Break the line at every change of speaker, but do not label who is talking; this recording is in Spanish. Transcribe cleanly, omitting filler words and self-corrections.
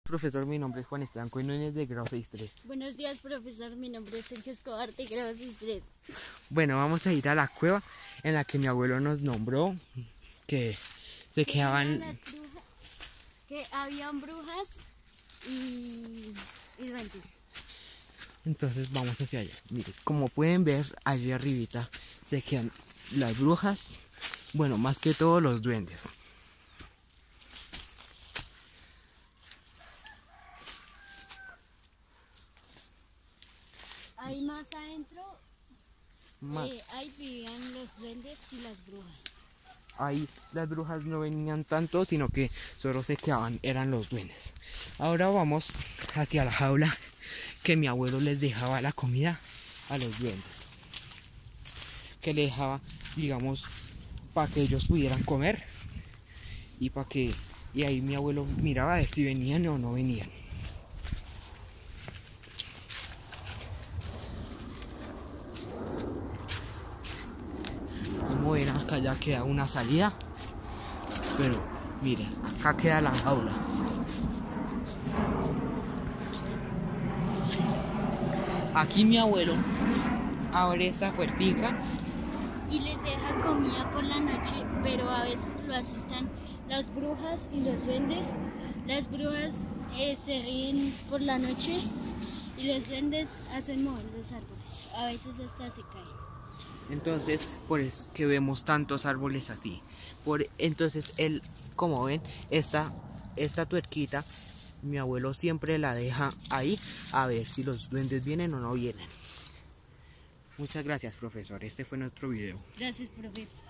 profesor, mi nombre es Juan Esteban Núñez de grado 6-3.
Buenos días, profesor, mi nombre es Sergio Escobar de grado 6-3.
Bueno, vamos a ir a la cueva en la que mi abuelo nos nombró, que se quedaban...
Que habían brujas y duendes.
Entonces vamos hacia allá. Mire, como pueden ver, allí arribita se quedan las brujas, bueno, más que todo los duendes.
Ahí más adentro, ahí vivían los duendes y las brujas.
Ahí las brujas no venían tanto, sino que solo se quedaban, eran los duendes. Ahora vamos hacia la jaula que mi abuelo les dejaba la comida a los duendes. Que le dejaba, digamos, para que ellos pudieran comer y ahí mi abuelo miraba a ver si venían o no venían. Como ven, acá ya queda una salida, pero miren, acá queda la jaula. Aquí mi abuelo abre esta puertica
y les deja comida por la noche, pero a veces lo asustan las brujas y los duendes. Las brujas se ríen por la noche y los duendes hacen mover los árboles, a veces hasta se caen.
Entonces, por eso es que vemos tantos árboles así. Entonces, él, como ven, esta tuerquita, mi abuelo siempre la deja ahí a ver si los duendes vienen o no vienen. Muchas gracias, profesor. Este fue nuestro video.
Gracias, profe.